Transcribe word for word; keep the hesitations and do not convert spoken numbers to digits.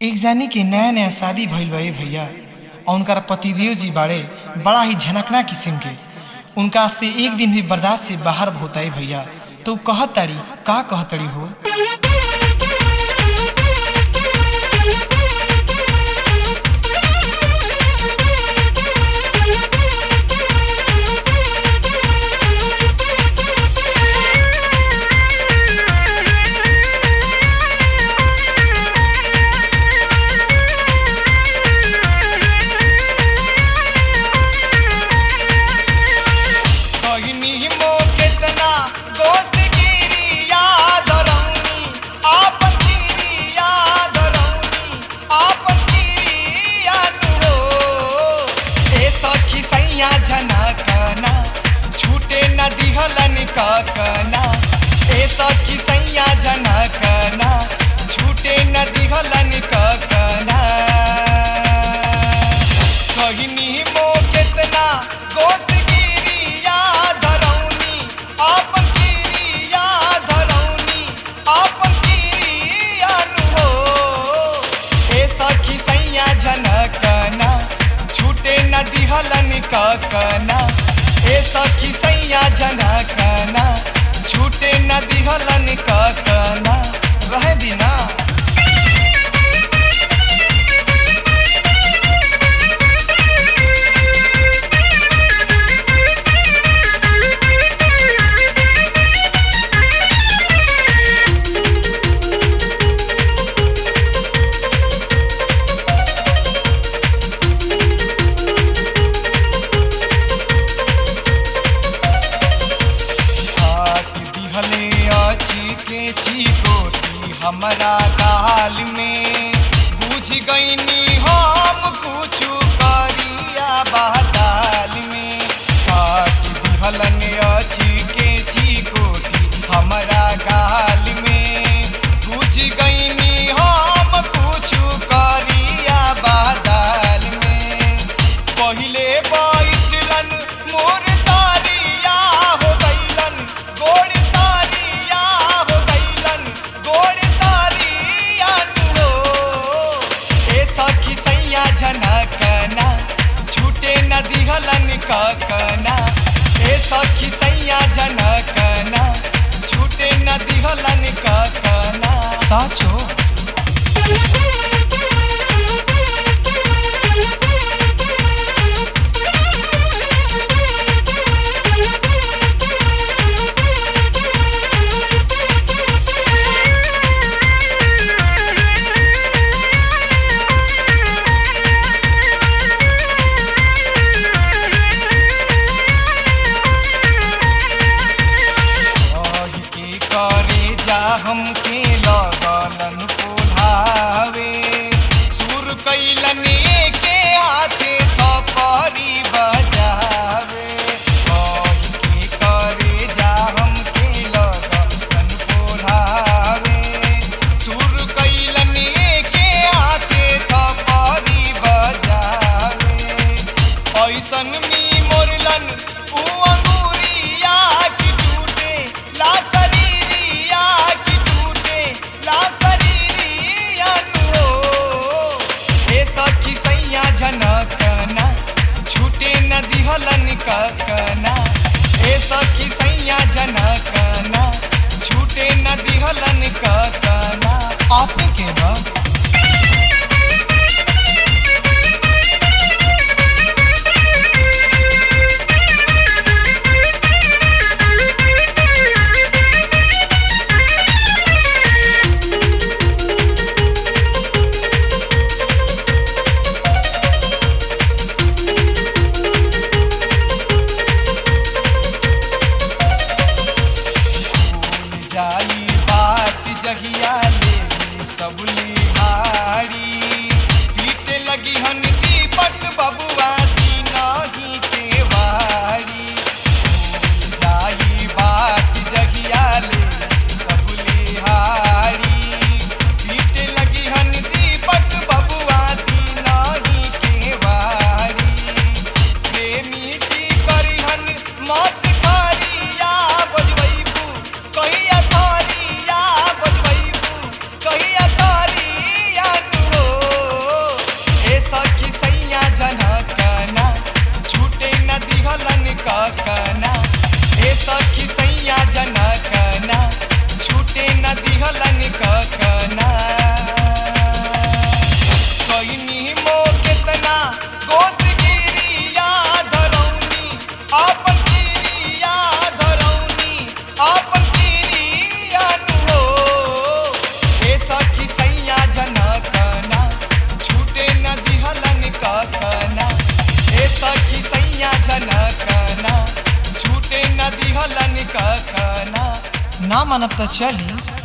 एक जानी के नया नया शादी भइल बा भैया और उनका पतिदेव जी बाड़े बड़ा ही झनकना किस्म के। उनका से एक दिन भी बर्दाश्त से बाहर होता है भैया। तो कहतड़ी का कहतड़ी हो। कना ए सखी सैया झनकना छूटे न दिहलन कना कहनी मो केतना गोसगिरिया धरौनी आपन गिरिया धरौनी आपन गिरिया हो ए सखी सैया झनकना छूटे न दिहलन कना ए सखी सैया झनकना छूटे न दिहलन कना रह दिना। हमारा गाल में बुझ गईनी हम कुछ करिया बादाल में काट दिहलन अची के चिकोटी हमारा गाल में बुझ गईनी हम कुछ करिया बादाल में पहिले बैठलन मोर तारिया हो गईलन गोड़ तारिया हो गईलन गोड़ झनकना छूटे न दिहलन कना ए सखी सैया झनकना छूटे न दिहलन कना साचो। हमके लगलन पोलावे सुर कैलन के हाथे थपरी बजावे के करे जा हमके लगलन पोलावे सुर कैलन के हाथे थपरी बजावे ऐसन मी मोरलन उ अंगूरिया की टूटे ला झनकना छूटे न दिहलन कना ए सखी सैया झनकना छूटे न दिहलन कना आपे के बा। जाई बात जहिया ले सबली सैया झनकना छूटे न दिहलन ककना। ना मानब तो चली